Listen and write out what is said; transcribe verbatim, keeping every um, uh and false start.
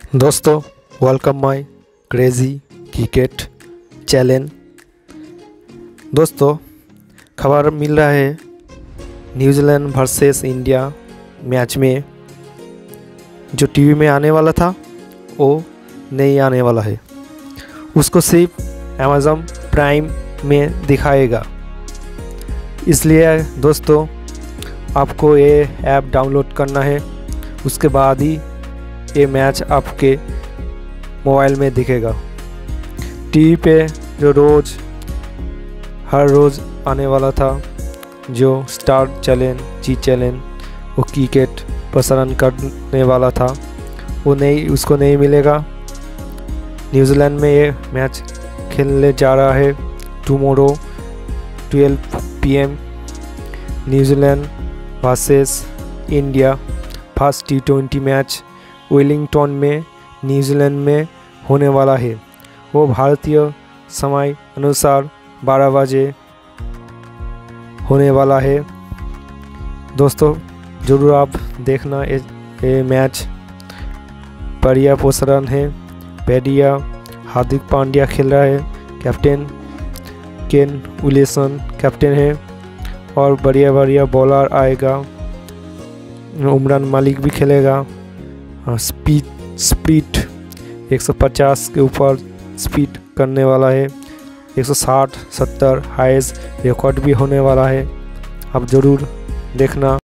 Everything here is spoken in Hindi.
दोस्तों, welcome my crazy cricket challenge. दोस्तों, खबर मिल रहा है न्यूजीलैंड वर्सेस इंडिया मैच में जो टीवी में आने वाला था वो नहीं आने वाला है। उसको सिर्फ अमेज़न प्राइम में दिखाएगा। इसलिए दोस्तों, आपको ये ऐप डाउनलोड करना है, उसके बाद ही ये मैच आपके मोबाइल में दिखेगा। टीवी पे जो रोज़ हर रोज़ आने वाला था, जो स्टार चैलेंज जी चैलेंज वो क्रिकेट प्रसारण करने वाला था, वो नहीं उसको नहीं मिलेगा। न्यूजीलैंड में ये मैच खेलने जा रहा है tomorrow twelve P M. New Zealand versus India first T twenty match Wellington में न्यूजीलैंड में होने वाला है। वो भारतीय समय अनुसार बारह बजे होने वाला है। दोस्तों, ज़रूर आप देखना ये, ये मैच। बढ़िया प्रसारण है। बढ़िया हार्दिक पांड्या खेल रहा है, कैप्टन केन विलियमसन कैप्टन है, और बढ़िया बढ़िया बॉलर आएगा। उमरान मलिक भी खेलेगा। स्पीड स्पीड एक सौ पचास के ऊपर स्पीड करने वाला है। एक सौ साठ सत्तर हाईएस्ट रिकॉर्ड भी होने वाला है। आप ज़रूर देखना।